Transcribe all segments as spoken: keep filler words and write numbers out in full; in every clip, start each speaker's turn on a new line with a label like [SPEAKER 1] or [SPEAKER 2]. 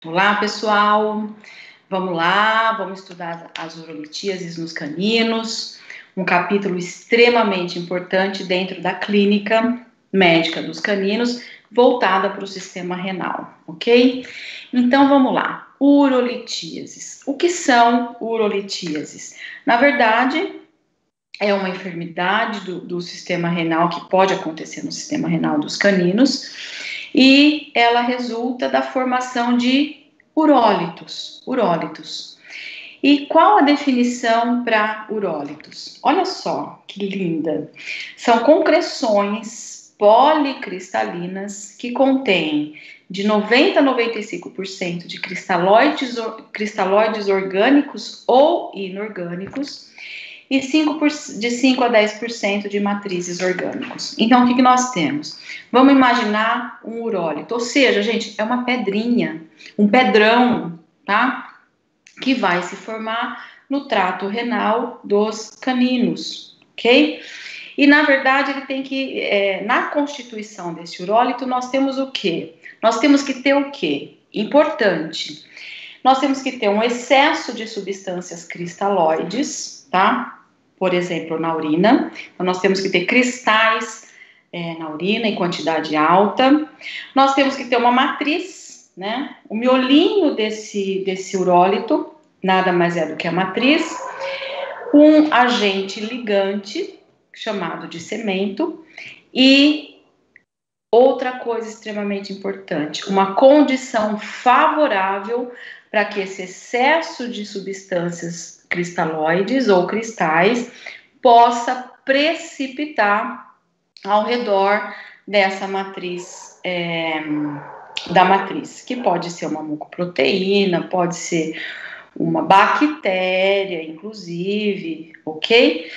[SPEAKER 1] Olá, pessoal. Vamos lá, vamos estudar as urolitíases nos caninos, um capítulo extremamente importante dentro da clínica médica dos caninos, voltada para o sistema renal, ok? Então, vamos lá. Urolitíases. O que são urolitíases? Na verdade, é uma enfermidade do, do sistema renal que pode acontecer no sistema renal dos caninos e ela resulta da formação de urólitos. Urólitos. E qual a definição para urólitos? Olha só que linda. São concreções policristalinas que contêm de noventa a noventa e cinco por cento de cristalóides, cristalóides orgânicos ou inorgânicos e cinco por, de cinco a dez por cento de matrizes orgânicos. Então, o que, que nós temos? Vamos imaginar um urólito, ou seja, gente, é uma pedrinha, um pedrão, tá? Que vai se formar no trato renal dos caninos, ok? E, na verdade, ele tem que, é, na constituição desse urólito, nós temos o quê? Nós temos que ter o quê? Importante. Nós temos que ter um excesso de substâncias cristalóides, tá? Por exemplo, na urina. Então, nós temos que ter cristais é, na urina em quantidade alta. Nós temos que ter uma matriz, né? O miolinho desse, desse urólito, nada mais é do que a matriz. Um agente ligante, chamado de cemento. E outra coisa extremamente importante, uma condição favorável para que esse excesso de substâncias cristalóides ou cristais possa precipitar ao redor dessa matriz, é, da matriz, que pode ser uma mucoproteína, pode ser uma bactéria, inclusive, ok?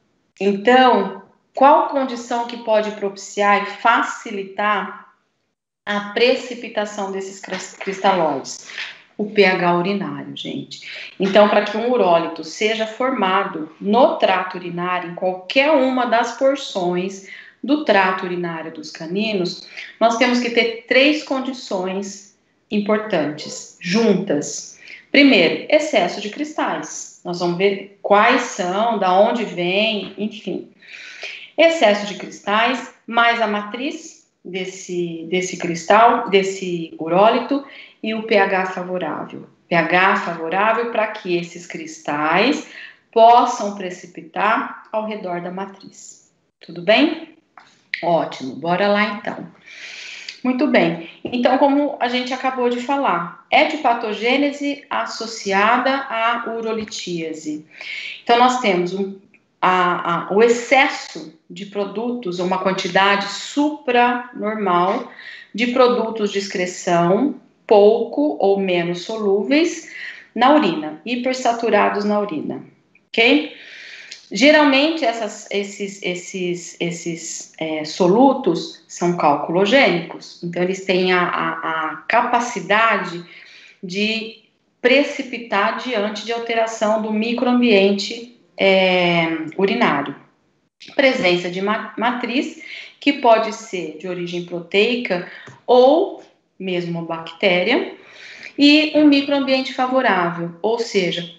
[SPEAKER 1] Então, qual condição que pode propiciar e facilitar a precipitação desses cristalóides? O pH urinário, gente. Então, para que um urólito seja formado no trato urinário, em qualquer uma das porções do trato urinário dos caninos, nós temos que ter três condições importantes, juntas. Primeiro, excesso de cristais. Nós vamos ver quais são, da onde vem, enfim. Excesso de cristais, mais a matriz desse, desse cristal, desse urólito, e o pH favorável. pH favorável para que esses cristais possam precipitar ao redor da matriz. Tudo bem? Ótimo, bora lá então. Muito bem, então como a gente acabou de falar, etiopatogênese associada à urolitíase. Então nós temos um, a, a, o excesso de produtos, uma quantidade supranormal de produtos de excreção, pouco ou menos solúveis na urina, hipersaturados na urina, ok? Geralmente essas, esses, esses, esses é, solutos são calculogênicos, então eles têm a, a, a capacidade de precipitar diante de alteração do microambiente é, urinário. Presença de matriz, que pode ser de origem proteica ou mesmo bactéria, e um microambiente favorável, ou seja,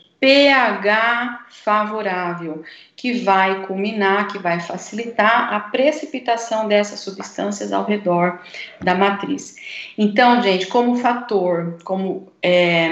[SPEAKER 1] pH favorável, que vai culminar, que vai facilitar a precipitação dessas substâncias ao redor da matriz. Então, gente, como fator, como é,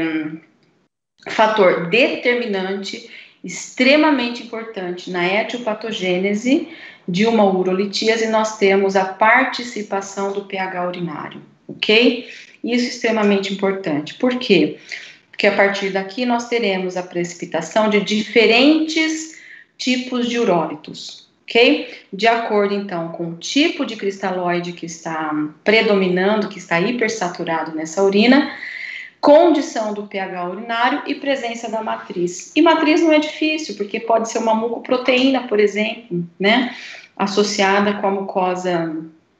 [SPEAKER 1] fator determinante, extremamente importante na etiopatogênese de uma urolitíase, nós temos a participação do pH urinário, ok? Isso é extremamente importante. Por quê? Porque a partir daqui nós teremos a precipitação de diferentes tipos de urólitos, ok? De acordo, então, com o tipo de cristalóide que está predominando, que está hipersaturado nessa urina, condição do pH urinário e presença da matriz. E matriz não é difícil, porque pode ser uma mucoproteína, por exemplo, né? Associada com a mucosa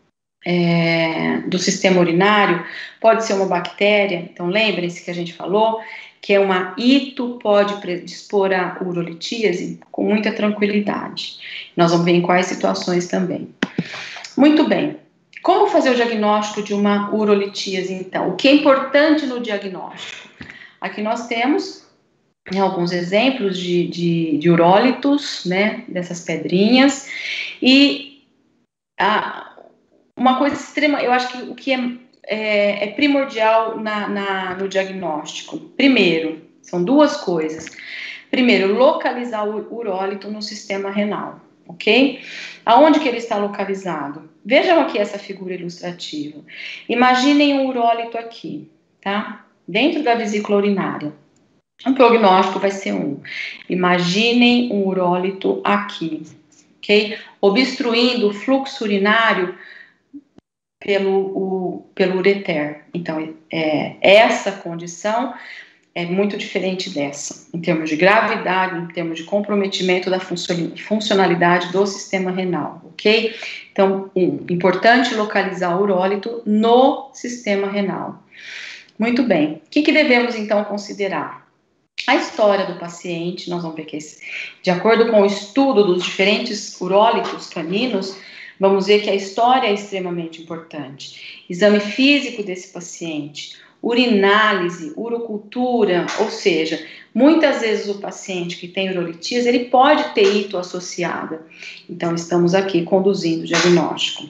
[SPEAKER 1] é, do sistema urinário, pode ser uma bactéria. Então, lembrem-se que a gente falou que é uma ito, pode predispor a urolitíase com muita tranquilidade. Nós vamos ver em quais situações também. Muito bem. Como fazer o diagnóstico de uma urolitíase, então? O que é importante no diagnóstico? Aqui nós temos né, alguns exemplos de, de, de urólitos, né, dessas pedrinhas, e a, uma coisa extrema, eu acho que o que é, é, é primordial na, na, no diagnóstico, primeiro, são duas coisas. Primeiro, localizar o urólito no sistema renal, ok? Aonde que ele está localizado? Vejam aqui essa figura ilustrativa. Imaginem um urólito aqui, tá? Dentro da vesícula urinária. O prognóstico vai ser um. Imaginem um urólito aqui, ok? Obstruindo o fluxo urinário pelo, o, pelo ureter. Então, é, essa condição é muito diferente dessa, em termos de gravidade, em termos de comprometimento da funcionalidade do sistema renal, ok? Então, um, importante localizar o urólito no sistema renal. Muito bem. O que, que devemos, então, considerar? A história do paciente, nós vamos ver que, de acordo com o estudo dos diferentes urólitos caninos, vamos ver que a história é extremamente importante. Exame físico desse paciente, urinálise, urocultura, ou seja, muitas vezes o paciente que tem urolitíase, ele pode ter ito associada. Então, estamos aqui conduzindo o diagnóstico.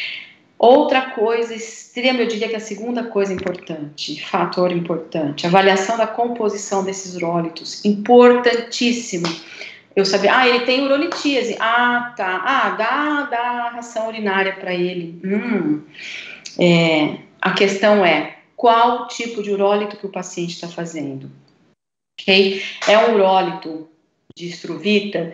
[SPEAKER 1] Outra coisa extrema, eu diria que a segunda coisa importante, fator importante, avaliação da composição desses urólitos, importantíssimo. Eu sabia, ah, ele tem urolitíase, ah, tá, ah, dá, dá ração urinária para ele. Hum, é, a questão é, qual tipo de urólito que o paciente está fazendo? Ok? É um urólito de estruvita,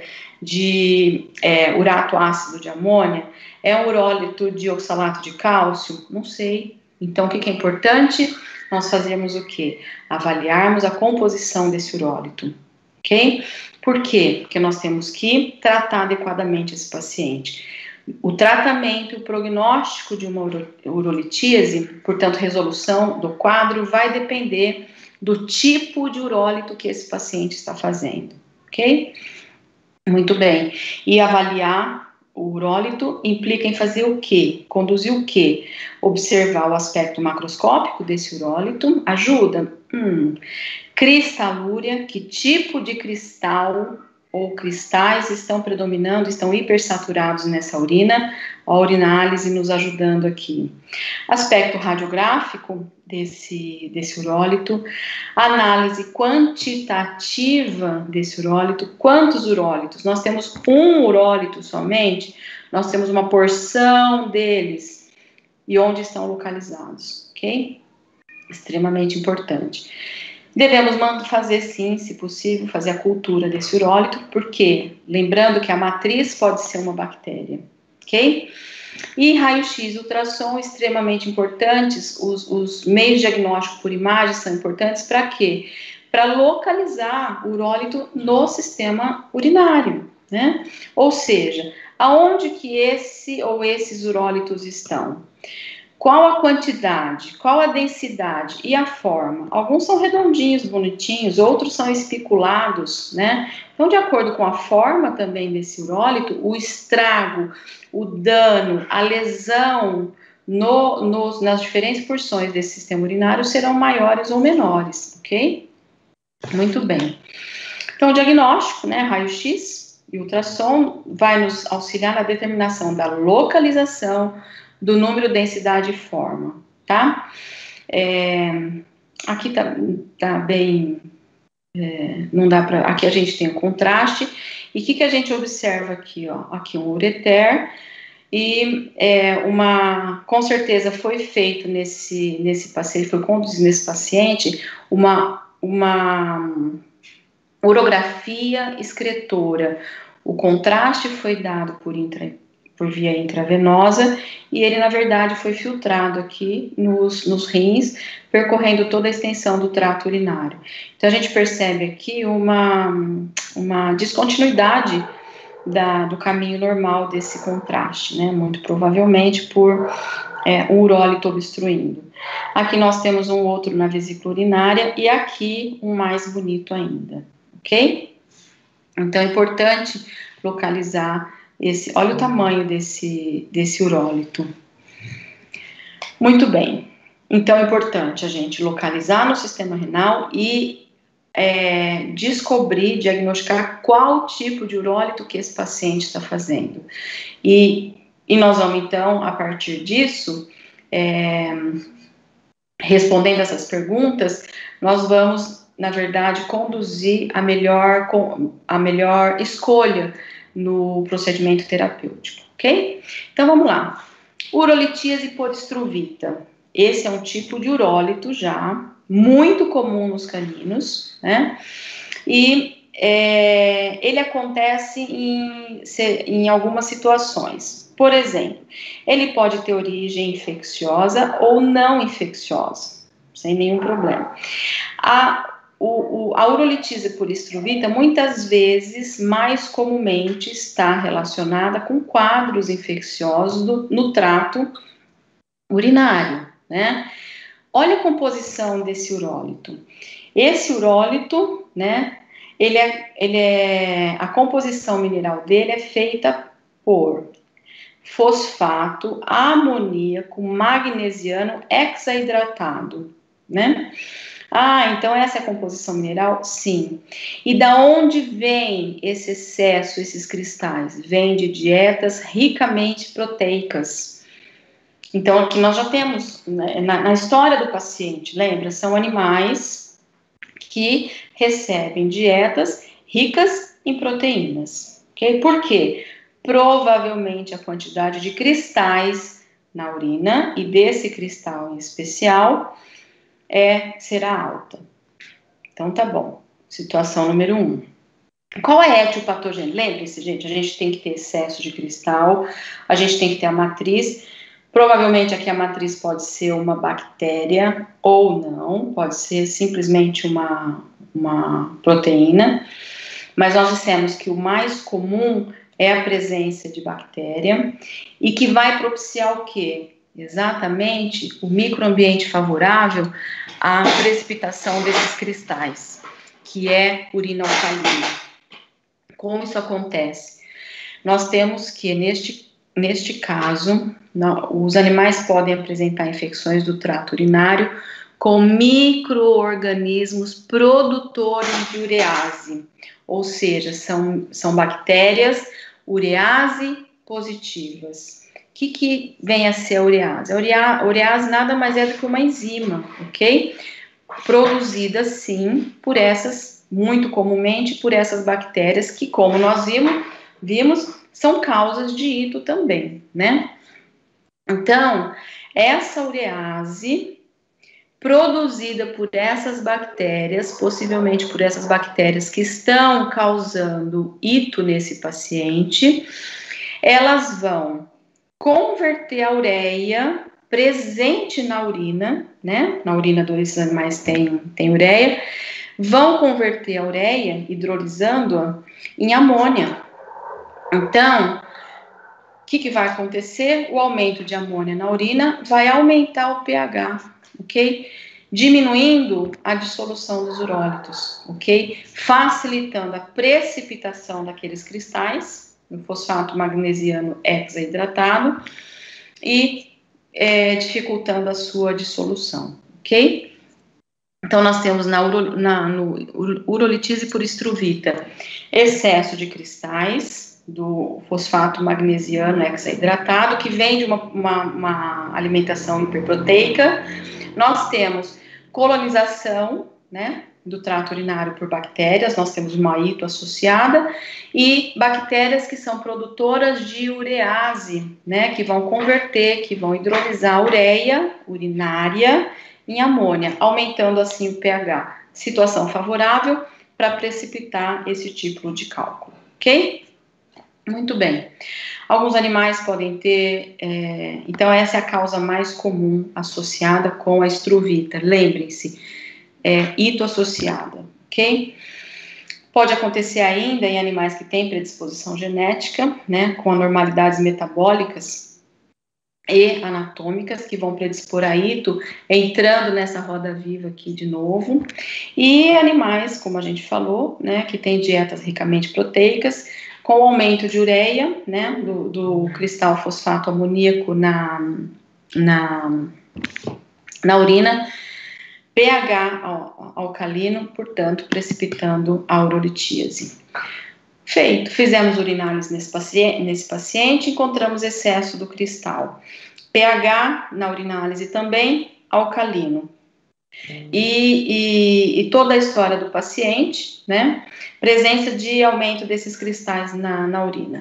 [SPEAKER 1] de é, urato ácido de amônia? É um urólito de oxalato de cálcio? Não sei. Então, o que, que é importante? Nós fazemos o quê? Avaliarmos a composição desse urólito, ok? Por quê? Porque nós temos que tratar adequadamente esse paciente. O tratamento e o prognóstico de uma urolitíase, portanto, resolução do quadro, vai depender do tipo de urólito que esse paciente está fazendo, ok? Muito bem. E avaliar o urólito implica em fazer o quê? Conduzir o quê? Observar o aspecto macroscópico desse urólito. Ajuda? Hum. Cristalúria, que tipo de cristal ou cristais estão predominando, estão hipersaturados nessa urina, a urinálise nos ajudando aqui. Aspecto radiográfico desse, desse urólito, análise quantitativa desse urólito, quantos urólitos? Nós temos um urólito somente, nós temos uma porção deles, e onde estão localizados, ok? Extremamente importante. Devemos fazer sim, se possível, fazer a cultura desse urólito, porque, lembrando que a matriz pode ser uma bactéria, ok? E raio-x e ultrassom extremamente importantes, os, os meios diagnósticos por imagem são importantes para quê? Para localizar o urólito no sistema urinário, né? Ou seja, aonde que esse ou esses urólitos estão? Qual a quantidade, qual a densidade e a forma? Alguns são redondinhos, bonitinhos, outros são espiculados, né? Então, de acordo com a forma também desse urólito, o estrago, o dano, a lesão no, no, nas diferentes porções desse sistema urinário serão maiores ou menores, ok? Muito bem. Então, o diagnóstico, né, raio-x e ultrassom, vai nos auxiliar na determinação da localização, do número, densidade e forma, tá? É, aqui tá, tá bem, é, não dá para, aqui a gente tem o contraste, e o que que a gente observa aqui, ó? Aqui um ureter, e é, uma, com certeza foi feito nesse, nesse paciente, foi conduzido nesse paciente, uma, uma urografia excretora. O contraste foi dado por intra por via intravenosa, e ele, na verdade, foi filtrado aqui nos, nos rins, percorrendo toda a extensão do trato urinário. Então, a gente percebe aqui uma, uma descontinuidade da, do caminho normal desse contraste, né? Muito provavelmente por é, um urólito obstruindo. Aqui nós temos um outro na vesícula urinária, e aqui um mais bonito ainda, ok? Então, é importante localizar esse, olha o tamanho desse, desse urólito. Muito bem. Então, é importante a gente localizar no sistema renal e é, descobrir, diagnosticar qual tipo de urólito que esse paciente está fazendo. E, e nós vamos, então, a partir disso, é, respondendo essas perguntas, nós vamos, na verdade, conduzir a melhor, a melhor escolha no procedimento terapêutico, ok? Então, vamos lá. Urolitíase por estruvita. Esse é um tipo de urólito já muito comum nos caninos, né? E é, ele acontece em, em algumas situações. Por exemplo, ele pode ter origem infecciosa ou não infecciosa, sem nenhum problema. A, o, o, a urolitise por estruvita, muitas vezes, mais comumente, está relacionada com quadros infecciosos do, no trato urinário, né? Olha a composição desse urólito. Esse urólito, né, ele é, ele é, a composição mineral dele é feita por fosfato amoníaco magnesiano hexaidratado, né? Ah, então essa é a composição mineral? Sim. E da onde vem esse excesso, esses cristais? Vem de dietas ricamente proteicas. Então, aqui nós já temos, né, na, na história do paciente, lembra? São animais que recebem dietas ricas em proteínas, ok? Por quê? Provavelmente a quantidade de cristais na urina, e desse cristal em especial, é, será alta. Então, tá bom. Situação número um. Qual é a etiopatogênese? Lembre-se, gente, a gente tem que ter excesso de cristal, a gente tem que ter a matriz. Provavelmente aqui a matriz pode ser uma bactéria ou não, pode ser simplesmente uma, uma proteína, mas nós dissemos que o mais comum é a presença de bactéria e que vai propiciar o quê? Exatamente o microambiente favorável à precipitação desses cristais, que é urina alcalina. Como isso acontece? Nós temos que, neste, neste caso, não, os animais podem apresentar infecções do trato urinário com micro-organismos produtores de urease, ou seja, são, são bactérias urease positivas. O que, que vem a ser a urease? A urease nada mais é do que uma enzima, ok? Produzida, sim, por essas, muito comumente, por essas bactérias que, como nós vimos, vimos são causas de ito também, né? Então, essa urease produzida por essas bactérias, possivelmente por essas bactérias que estão causando ito nesse paciente, elas vão converter a ureia presente na urina, né? Na urina desses animais tem, tem ureia, vão converter a ureia, hidrolisando-a, em amônia. Então, o que, que vai acontecer? O aumento de amônia na urina vai aumentar o pH, ok? Diminuindo a dissolução dos urólitos, ok? Facilitando a precipitação daqueles cristais, no fosfato magnesiano hexaidratado, e é, dificultando a sua dissolução, ok? Então, nós temos na, uro, na no, urolitise por estruvita excesso de cristais do fosfato magnesiano hexaidratado, que vem de uma, uma, uma alimentação hiperproteica. Nós temos colonização, né, do trato urinário por bactérias, nós temos uma ito associada, e bactérias que são produtoras de urease, né, que vão converter, que vão hidrolisar a ureia urinária em amônia, aumentando assim o pH. Situação favorável para precipitar esse tipo de cálculo, ok? Muito bem. Alguns animais podem ter, é, então essa é a causa mais comum associada com a estruvita. Lembrem-se, é ito associada, ok? Pode acontecer ainda em animais que têm predisposição genética, né, com anormalidades metabólicas e anatômicas que vão predispor a ito, entrando nessa roda viva aqui de novo. E animais, como a gente falou, né, que têm dietas ricamente proteicas, com o aumento de ureia, né, do, do cristal fosfato amoníaco na, na, na urina, pH alcalino, portanto, precipitando a urolitíase. Feito, fizemos urinálise nesse paciente, nesse paciente, encontramos excesso do cristal. pH na urinálise também, alcalino. E, e, e toda a história do paciente, né? Presença de aumento desses cristais na, na urina.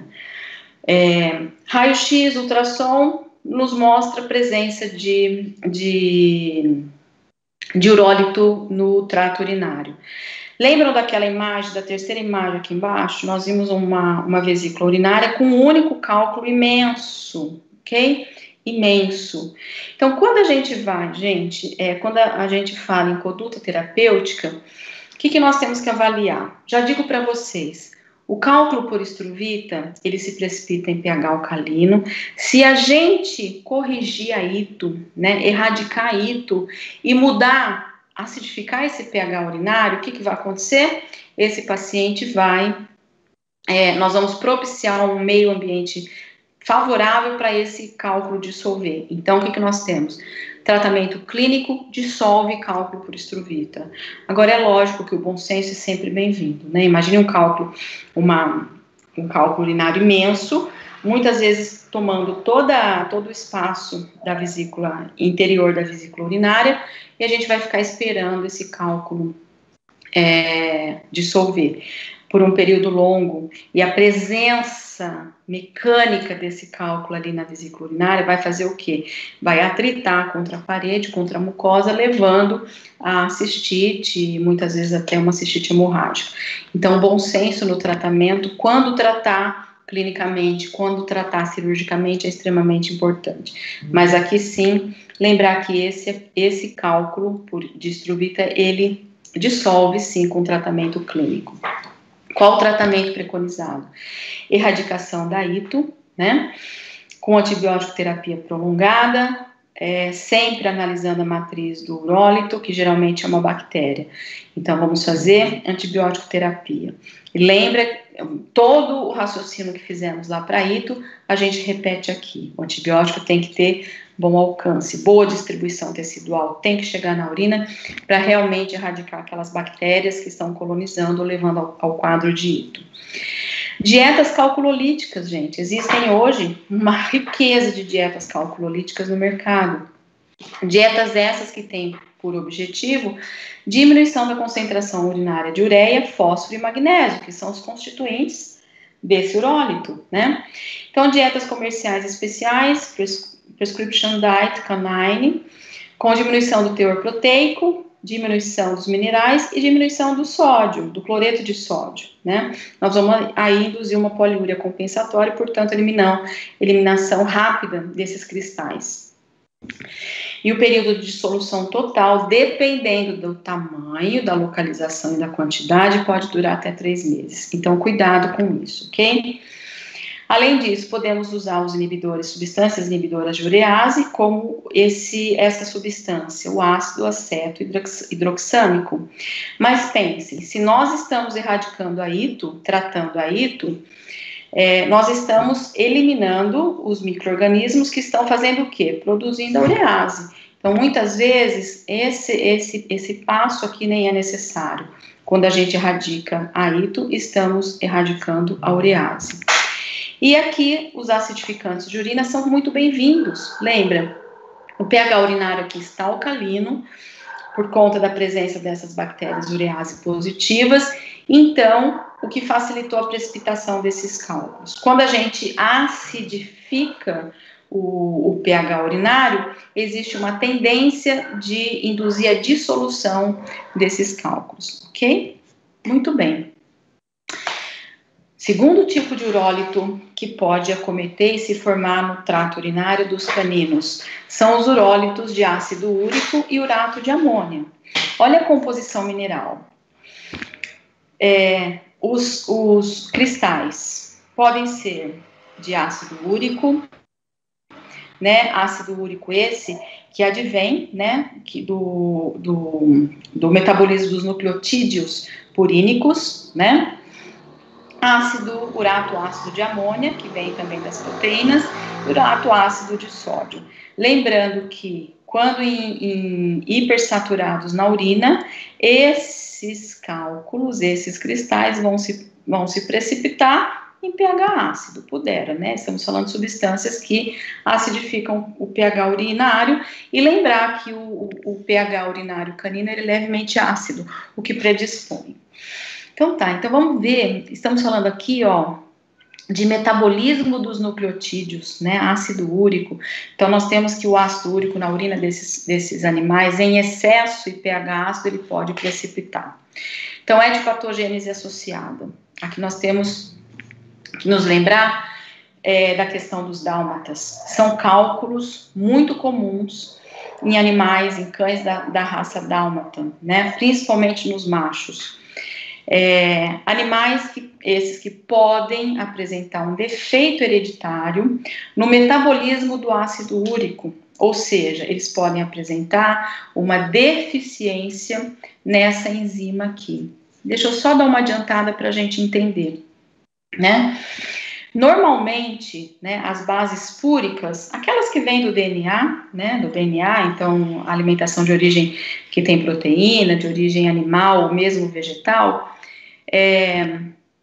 [SPEAKER 1] É, raio-x, ultrassom, nos mostra a presença de, de, de urólito no trato urinário. Lembram daquela imagem, da terceira imagem aqui embaixo? Nós vimos uma, uma vesícula urinária com um único cálculo imenso, ok? Imenso. Então, quando a gente vai, gente, é, quando a, a gente fala em conduta terapêutica, o que, que nós temos que avaliar? Já digo para vocês, o cálculo por Struvita, ele se precipita em pH alcalino. Se a gente corrigir a ito, né, erradicar a ito e mudar, acidificar esse pH urinário, o que, que vai acontecer? Esse paciente vai, é, nós vamos propiciar um meio ambiente favorável para esse cálculo dissolver. Então, o que, que nós temos? Tratamento clínico dissolve cálculo por Struvita. Agora, é lógico que o bom senso é sempre bem-vindo, né? Imagine um cálculo, uma, um cálculo urinário imenso, muitas vezes tomando toda, todo o espaço da vesícula, interior da vesícula urinária, e a gente vai ficar esperando esse cálculo é, dissolver por um período longo, e a presença mecânica desse cálculo ali na vesícula urinária vai fazer o quê? Vai atritar contra a parede, contra a mucosa, levando a cistite, muitas vezes até uma cistite hemorrágica. Então, bom senso no tratamento, quando tratar clinicamente, quando tratar cirurgicamente é extremamente importante. Mas aqui sim, lembrar que esse, esse cálculo por, de Struvita, ele dissolve sim com tratamento clínico. Qual o tratamento preconizado? Erradicação da ito, né? Com antibiótico terapia prolongada, é, sempre analisando a matriz do urólito, que geralmente é uma bactéria. Então, vamos fazer antibiótico terapia. E lembra, todo o raciocínio que fizemos lá para ito, a gente repete aqui. O antibiótico tem que ter bom alcance, boa distribuição tecidual, tem que chegar na urina para realmente erradicar aquelas bactérias que estão colonizando, levando ao, ao quadro de ito. Dietas calculolíticas, gente, existem hoje uma riqueza de dietas calculolíticas no mercado. Dietas essas que têm por objetivo diminuição da concentração urinária de ureia, fósforo e magnésio, que são os constituintes desse urólito, né? Então, dietas comerciais especiais, pres Prescription Diet Canine, com diminuição do teor proteico, diminuição dos minerais e diminuição do sódio, do cloreto de sódio, né? Nós vamos aí induzir uma poliúria compensatória e, portanto, eliminar, eliminação rápida desses cristais. E o período de dissolução total, dependendo do tamanho, da localização e da quantidade, pode durar até três meses. Então, cuidado com isso, ok? Além disso, podemos usar os inibidores, substâncias inibidoras de urease, como esse, essa substância, o ácido aceto hidroxâmico. Mas pensem, se nós estamos erradicando a ito, tratando a ito, é, nós estamos eliminando os micro-organismos que estão fazendo o quê? Produzindo a urease. Então, muitas vezes, esse, esse, esse passo aqui nem é necessário. Quando a gente erradica a ito, estamos erradicando a urease. E aqui, os acidificantes de urina são muito bem-vindos. Lembra? O pH urinário aqui está alcalino, por conta da presença dessas bactérias urease positivas. Então, o que facilitou a precipitação desses cálculos. Quando a gente acidifica o, o pH urinário, existe uma tendência de induzir a dissolução desses cálculos, ok? Muito bem. Segundo tipo de urólito que pode acometer e se formar no trato urinário dos caninos são os urólitos de ácido úrico e urato de amônia. Olha a composição mineral. É, os, os cristais podem ser de ácido úrico, né? Ácido úrico esse que advém, né? Que do, do, do metabolismo dos nucleotídeos purínicos, né? Ácido, urato ácido de amônia, que vem também das proteínas, e urato ácido de sódio. Lembrando que quando em, em hipersaturados na urina, esses cálculos, esses cristais vão se, vão se precipitar em pH ácido, pudera, né? Estamos falando de substâncias que acidificam o pH urinário, e lembrar que o, o, o pH urinário canino é levemente ácido, o que predispõe. Então tá, então vamos ver, estamos falando aqui, ó, de metabolismo dos nucleotídeos, né, ácido úrico. Então nós temos que o ácido úrico na urina desses, desses animais, em excesso e pH ácido, ele pode precipitar. Então é de patogênese associada. Aqui nós temos que nos lembrar é, da questão dos dálmatas. São cálculos muito comuns em animais, em cães da, da raça dálmata, né, principalmente nos machos. É, animais que, esses que podem apresentar um defeito hereditário no metabolismo do ácido úrico, ou seja, eles podem apresentar uma deficiência nessa enzima aqui. Deixa eu só dar uma adiantada para a gente entender, né? Normalmente, né, as bases púricas, aquelas que vêm do D N A, né, do D N A, então alimentação de origem que tem proteína, de origem animal ou mesmo vegetal, é,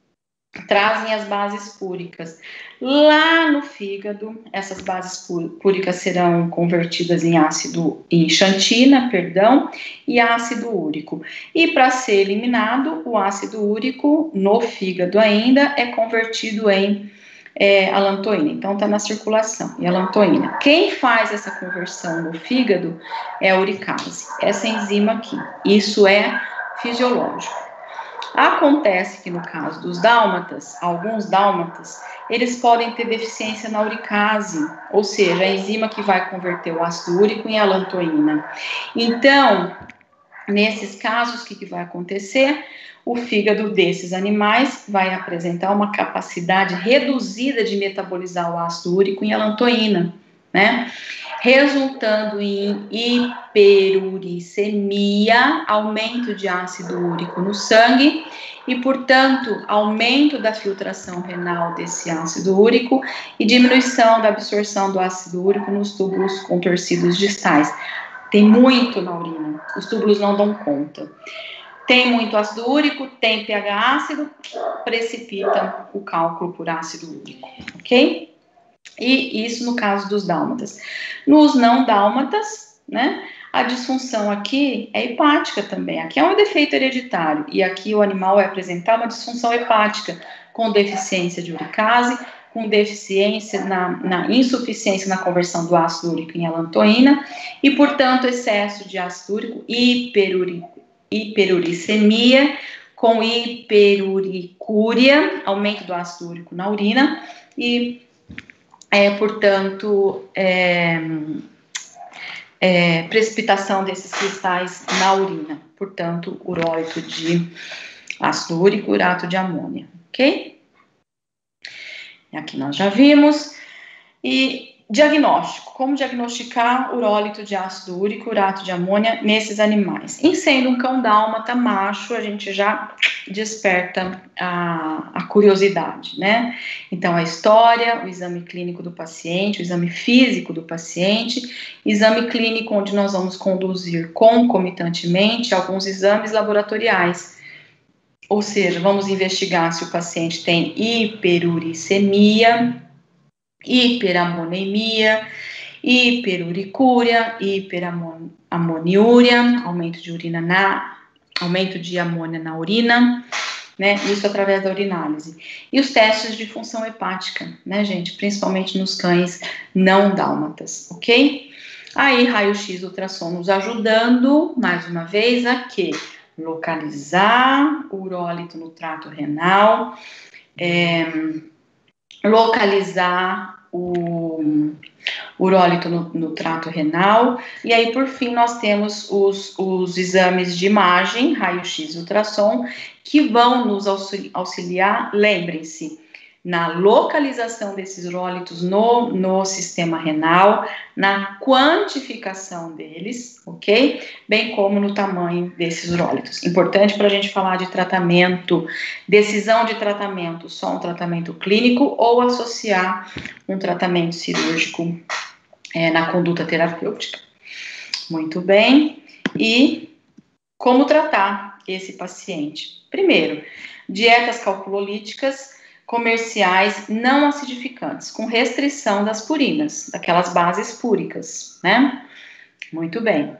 [SPEAKER 1] trazem as bases púricas. Lá no fígado, essas bases púricas serão convertidas em ácido, em xantina, perdão, e ácido úrico. E para ser eliminado, o ácido úrico no fígado ainda é convertido em é, alantoína. Então está na circulação, e alantoína. Quem faz essa conversão no fígado é a uricase, essa enzima aqui. Isso é fisiológico. Acontece que no caso dos dálmatas, alguns dálmatas, eles podem ter deficiência na uricase, ou seja, a enzima que vai converter o ácido úrico em alantoína. Então, nesses casos, o que, que vai acontecer? O fígado desses animais vai apresentar uma capacidade reduzida de metabolizar o ácido úrico em alantoína, né? Resultando em hiperuricemia, aumento de ácido úrico no sangue e, portanto, aumento da filtração renal desse ácido úrico e diminuição da absorção do ácido úrico nos túbulos contorcidos distais. Tem muito na urina, os túbulos não dão conta. Tem muito ácido úrico, tem pH ácido, precipita o cálculo por ácido úrico, ok? E isso no caso dos dálmatas. Nos não dálmatas, né, a disfunção aqui é hepática também. Aqui é um defeito hereditário e aqui o animal vai apresentar uma disfunção hepática com deficiência de uricase, com deficiência na, na insuficiência na conversão do ácido úrico em alantoína e, portanto, excesso de ácido úrico, hiperuri, hiperuricemia, com hiperuricúria, aumento do ácido úrico na urina e É, portanto, é, é, precipitação desses cristais na urina, portanto, urólito de ácido úrico, urato de amônia, ok? Aqui nós já vimos. E diagnóstico, como diagnosticar urólito de ácido úrico, urato de amônia nesses animais? Em sendo um cão dálmata macho, a gente já desperta a, a curiosidade, né? Então, a história, o exame clínico do paciente, o exame físico do paciente, exame clínico onde nós vamos conduzir concomitantemente alguns exames laboratoriais. Ou seja, vamos investigar se o paciente tem hiperuricemia, hiperamonemia, hiperuricúria, hiperamoniúria, aumento de urina na, aumento de amônia na urina, né? Isso através da urinálise. E os testes de função hepática, né, gente? Principalmente nos cães não dálmatas, ok? Aí, raio-x ultrassom nos ajudando, mais uma vez, a quê? Localizar o urólito no trato renal, é, localizar o urólito no, no trato renal, e aí, por fim, nós temos os, os exames de imagem, raio-x e ultrassom, que vão nos auxiliar, lembrem-se, na localização desses urólitos no, no sistema renal, na quantificação deles, ok? Bem como no tamanho desses urólitos. Importante para a gente falar de tratamento, decisão de tratamento, só um tratamento clínico ou associar um tratamento cirúrgico é, na conduta terapêutica. Muito bem. E como tratar esse paciente? Primeiro, dietas calculolíticas comerciais não acidificantes, com restrição das purinas, daquelas bases púricas, né? Muito bem.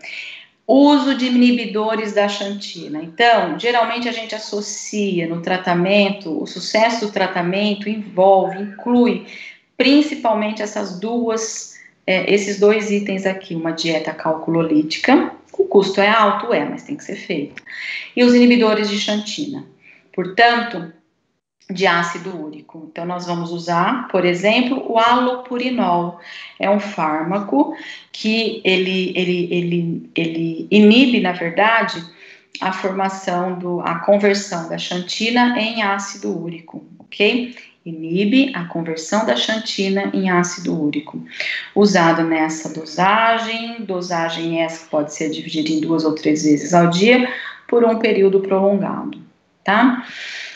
[SPEAKER 1] Uso de inibidores da xantina. Então, geralmente a gente associa no tratamento, o sucesso do tratamento envolve, inclui principalmente essas duas, é, esses dois itens aqui, uma dieta calculolítica, o custo é alto, é, mas tem que ser feito, e os inibidores de xantina, portanto, de ácido úrico. Então, nós vamos usar, por exemplo, o alopurinol. É um fármaco que ele, ele, ele, ele inibe, na verdade, a formação, do, a conversão da xantina em ácido úrico, ok? Inibe a conversão da xantina em ácido úrico. Usado nessa dosagem, dosagem essa que pode ser dividida em duas ou três vezes ao dia, por um período prolongado, tá?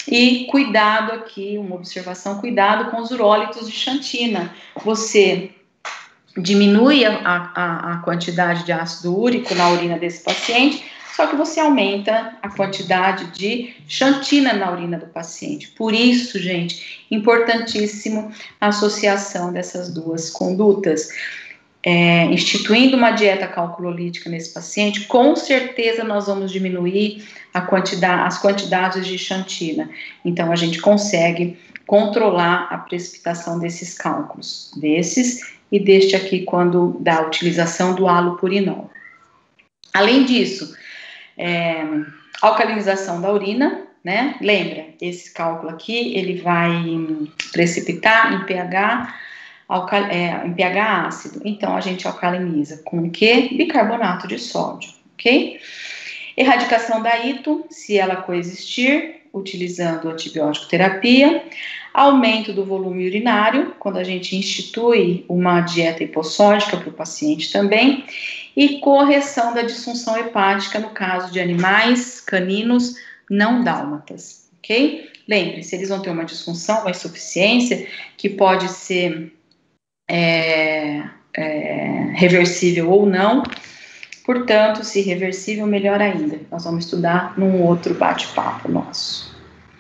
[SPEAKER 1] E cuidado aqui, uma observação, cuidado com os urólitos de xantina. Você diminui a, a, a quantidade de ácido úrico na urina desse paciente, só que você aumenta a quantidade de xantina na urina do paciente. Por isso, gente, importantíssimo a associação dessas duas condutas. É, instituindo uma dieta calculolítica nesse paciente, com certeza nós vamos diminuir a quantidade, as quantidades de xantina. Então, a gente consegue controlar a precipitação desses cálculos, desses e deste aqui, quando da utilização do alopurinol. Além disso, é, alcalinização da urina, né? Lembra, esse cálculo aqui, ele vai precipitar em pH, Alcal é, em pH ácido, então a gente alcaliniza com o que? Bicarbonato de sódio, ok? Erradicação da ito, se ela coexistir, utilizando antibiótico terapia, aumento do volume urinário, quando a gente institui uma dieta hipossódica para o paciente também, e correção da disfunção hepática no caso de animais caninos não dálmatas, ok? Lembre-se, eles vão ter uma disfunção, uma insuficiência, que pode ser É, é, reversível ou não, portanto, se reversível, melhor ainda. Nós vamos estudar num outro bate-papo nosso.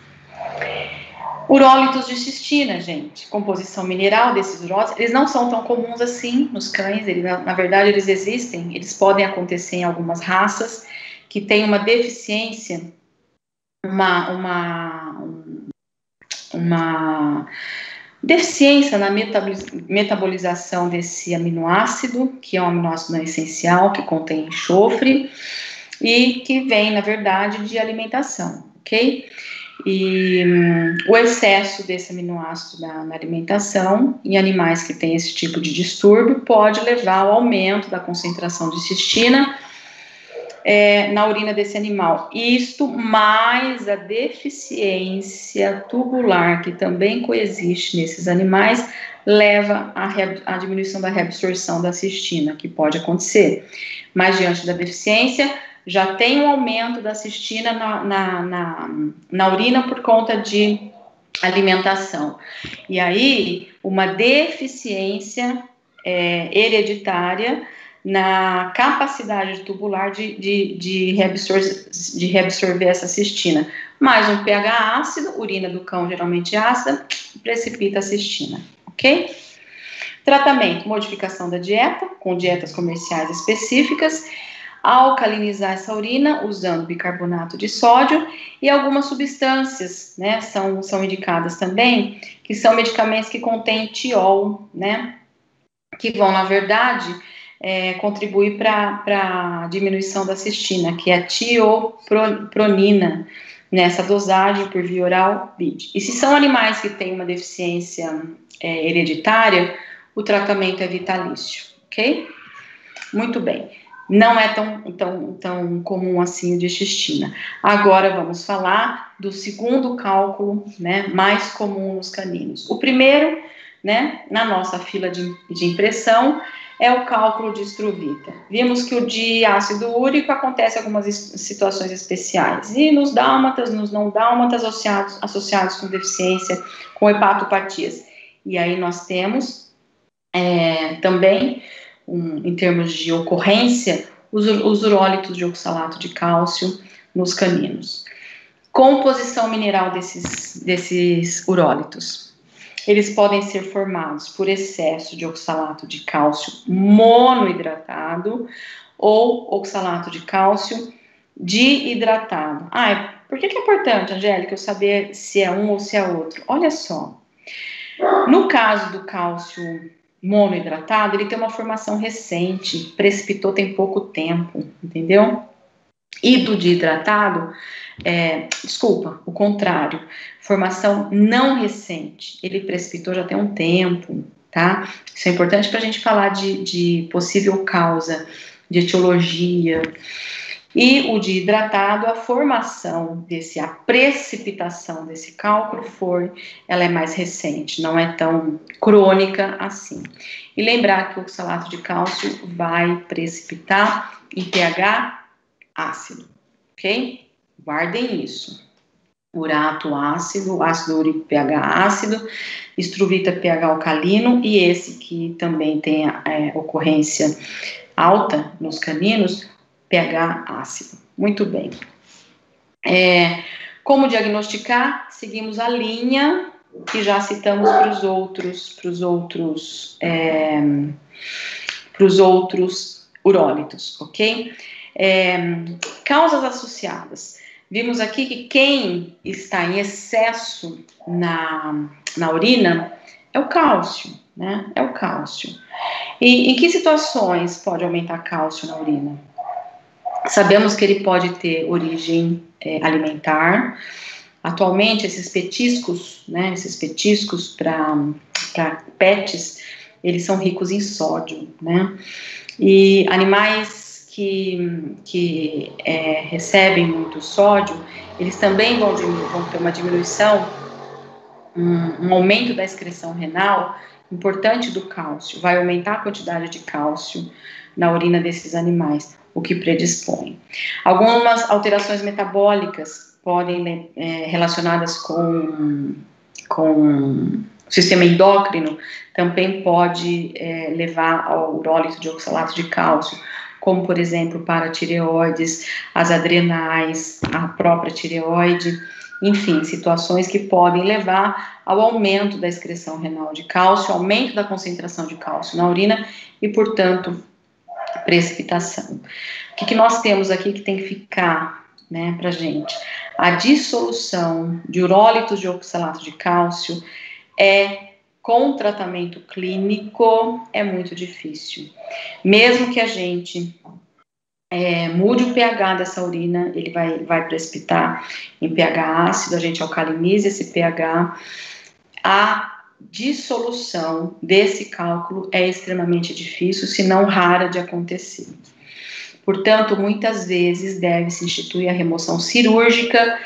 [SPEAKER 1] Urólitos de cistina, gente, composição mineral desses urólitos, eles não são tão comuns assim nos cães, eles, na, na verdade eles existem, eles podem acontecer em algumas raças que têm uma deficiência, uma, uma, uma deficiência na metabolização desse aminoácido, que é um aminoácido não essencial, que contém enxofre, e que vem, na verdade, de alimentação, ok? E hum, o excesso desse aminoácido na, na alimentação, em animais que têm esse tipo de distúrbio, pode levar ao aumento da concentração de cistina É, na urina desse animal. Isto mais a deficiência tubular, que também coexiste nesses animais, leva à, à diminuição da reabsorção da cistina, que pode acontecer. Mas diante da deficiência, já tem um aumento da cistina na, na, na, na urina por conta de alimentação. E aí, uma deficiência é, hereditária na capacidade tubular de, de, de, reabsor de reabsorver essa cistina. Mais um pH ácido, urina do cão geralmente ácida, precipita a cistina, ok? Tratamento, modificação da dieta, com dietas comerciais específicas, alcalinizar essa urina usando bicarbonato de sódio e algumas substâncias, né, são, são indicadas também, que são medicamentos que contêm tiol, né, que vão, na verdade, É, contribuir para a diminuição da cistina, que é a tiopronina, nessa dosagem por via oral B I D. E se são animais que têm uma deficiência é, hereditária, o tratamento é vitalício, ok? Muito bem. Não é tão, tão, tão comum assim o de cistina. Agora vamos falar do segundo cálculo, né, mais comum nos caninos. O primeiro, né, na nossa fila de, de impressão, é o cálculo de Struvita. Vimos que o de ácido úrico acontece em algumas situações especiais. E nos dálmatas, nos não dálmatas, associados, associados com deficiência, com hepatopatias. E aí nós temos é, também um, em termos de ocorrência, os, os urólitos de oxalato de cálcio nos caninos. Composição mineral desses, desses urólitos. Eles podem ser formados por excesso de oxalato de cálcio monohidratado ou oxalato de cálcio diidratado. Ah, por que que é importante, Angélica, eu saber se é um ou se é outro? Olha só, no caso do cálcio monohidratado, ele tem uma formação recente, precipitou tem pouco tempo, entendeu? E do diidratado, é, desculpa, o contrário, formação não recente, ele precipitou já tem um tempo, tá? Isso é importante para a gente falar de, de possível causa, de etiologia. E o diidratado, a formação desse, a precipitação desse cálculo foi, ela é mais recente, não é tão crônica assim. E lembrar que o oxalato de cálcio vai precipitar em pH ácido, ok? Guardem isso. Urato ácido, ácido úrico pH ácido, estruvita pH alcalino e esse que também tem é, ocorrência alta nos caninos, pH ácido. Muito bem. É, como diagnosticar? Seguimos a linha que já citamos para os outros, para os outros, é, para os outros urólitos, ok? É, causas associadas. Vimos aqui que quem está em excesso na, na urina é o cálcio, né? É o cálcio. E em que situações pode aumentar cálcio na urina? Sabemos que ele pode ter origem é, alimentar. Atualmente, esses petiscos, né, esses petiscos para pets, eles são ricos em sódio, né? E animais que, que é, recebem muito sódio, eles também vão, vão ter uma diminuição, um, um aumento da excreção renal importante do cálcio. Vai aumentar a quantidade de cálcio na urina desses animais, o que predispõe. Algumas alterações metabólicas podem, é, relacionadas com, com o sistema endócrino, também pode é, levar ao urólito de oxalato de cálcio, como, por exemplo, paratireoides, as adrenais, a própria tireoide, enfim, situações que podem levar ao aumento da excreção renal de cálcio, aumento da concentração de cálcio na urina e, portanto, precipitação. O que, que nós temos aqui que tem que ficar, né, pra gente? A dissolução de urólitos de oxalato de cálcio é, com tratamento clínico, é muito difícil. Mesmo que a gente é, mude o pH dessa urina, ele vai, vai precipitar em pH ácido, a gente alcaliniza esse pH, a dissolução desse cálculo é extremamente difícil, se não rara de acontecer. Portanto, muitas vezes deve-se instituir a remoção cirúrgica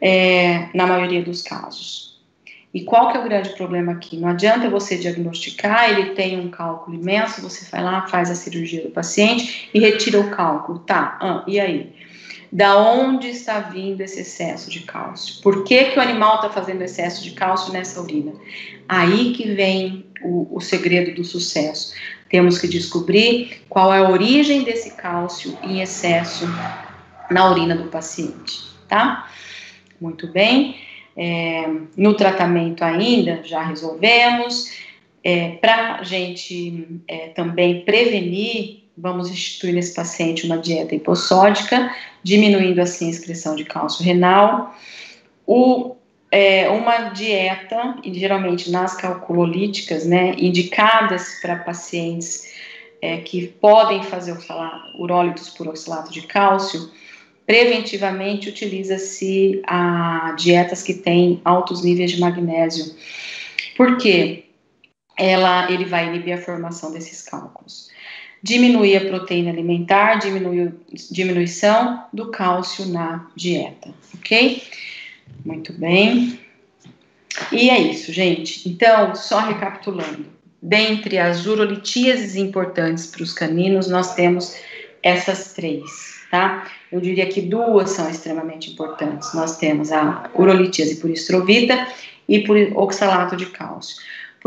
[SPEAKER 1] é, na maioria dos casos. E qual que é o grande problema aqui? Não adianta você diagnosticar, ele tem um cálculo imenso, você vai lá, faz a cirurgia do paciente e retira o cálculo. Tá, ah, e aí? Da onde está vindo esse excesso de cálcio? Por que que o animal está fazendo excesso de cálcio nessa urina? Aí que vem o, o segredo do sucesso. Temos que descobrir qual é a origem desse cálcio em excesso na urina do paciente, tá? Muito bem. É, no tratamento ainda, já resolvemos. É, para a gente é, também prevenir, vamos instituir nesse paciente uma dieta hipossódica, diminuindo assim a excreção de cálcio renal. O, é, uma dieta, geralmente nas calculolíticas, né, indicadas para pacientes é, que podem fazer urólitos por oxalato de cálcio, preventivamente utiliza-se a dietas que têm altos níveis de magnésio. Por quê? Ela, ele vai inibir a formação desses cálculos. Diminuir a proteína alimentar, diminuir, diminuição do cálcio na dieta, ok? Muito bem. E é isso, gente. Então, só recapitulando. Dentre as urolitíases importantes para os caninos, nós temos essas três, tá? Eu diria que duas são extremamente importantes. Nós temos a urolitíase por estrovita e por oxalato de cálcio.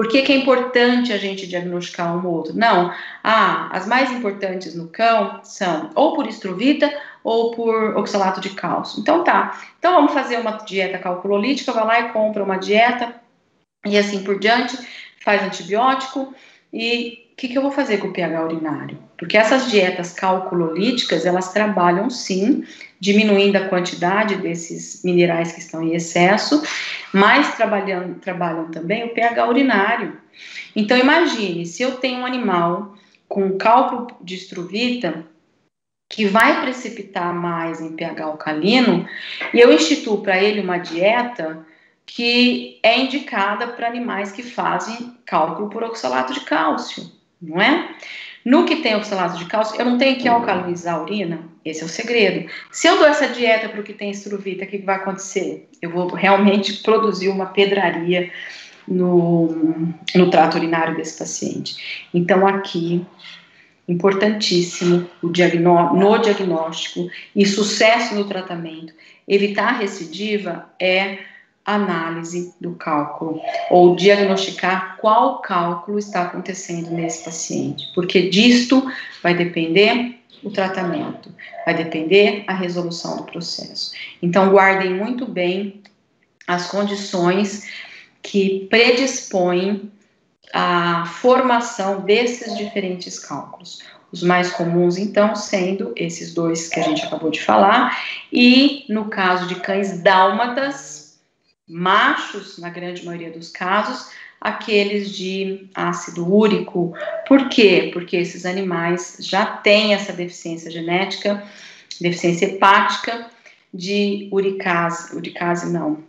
[SPEAKER 1] Por que que é importante a gente diagnosticar um ou outro? Não, ah, as mais importantes no cão são ou por estruvita ou por oxalato de cálcio. Então tá, então vamos fazer uma dieta calculolítica, vai lá e compra uma dieta e assim por diante, faz antibiótico. E o que, que eu vou fazer com o pH urinário? Porque essas dietas calculolíticas, elas trabalham sim, diminuindo a quantidade desses minerais que estão em excesso, mas trabalham, trabalham também o pH urinário. Então imagine, se eu tenho um animal com cálculo de estruvita, que vai precipitar mais em pH alcalino, e eu instituo para ele uma dieta que é indicada para animais que fazem cálculo por oxalato de cálcio, não é? No que tem oxalato de cálcio, eu não tenho que alcalinizar a urina, esse é o segredo. Se eu dou essa dieta para o que tem estruvita, o que vai acontecer? Eu vou realmente produzir uma pedraria no, no trato urinário desse paciente. Então aqui, importantíssimo o diagnó- no diagnóstico e sucesso no tratamento, evitar a recidiva é análise do cálculo, ou diagnosticar qual cálculo está acontecendo nesse paciente, porque disto vai depender o tratamento, vai depender a resolução do processo. Então, guardem muito bem as condições que predispõem a formação desses diferentes cálculos. Os mais comuns, então, sendo esses dois que a gente acabou de falar, e no caso de cães dálmatas, machos, na grande maioria dos casos, aqueles de ácido úrico. Por quê? Porque esses animais já têm essa deficiência genética, deficiência hepática de uricase, uricase não,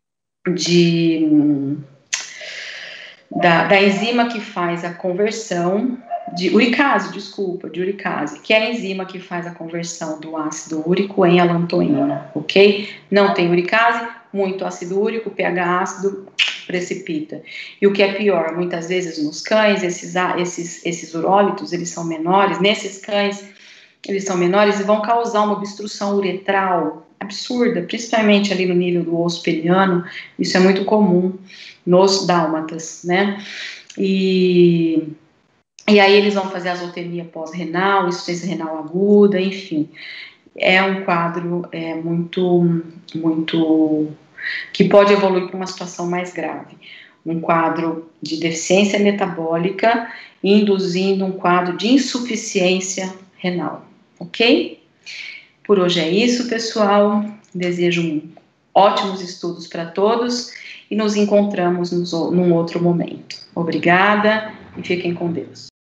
[SPEAKER 1] de, da, da enzima que faz a conversão, de uricase, desculpa, de uricase, que é a enzima que faz a conversão do ácido úrico em alantoína, ok? Não tem uricase, muito ácido úrico, pH ácido, precipita. E o que é pior, muitas vezes nos cães, esses, esses, esses urólitos, eles são menores, nesses cães, eles são menores e vão causar uma obstrução uretral absurda, principalmente ali no nível do osso peniano, isso é muito comum nos dálmatas, né? E... E aí eles vão fazer azotenia pós-renal, insuficiência renal aguda, enfim. É um quadro é, muito, muito... que pode evoluir para uma situação mais grave. Um quadro de deficiência metabólica, induzindo um quadro de insuficiência renal, ok? Por hoje é isso, pessoal. Desejo ótimos estudos para todos e nos encontramos num outro momento. Obrigada e fiquem com Deus.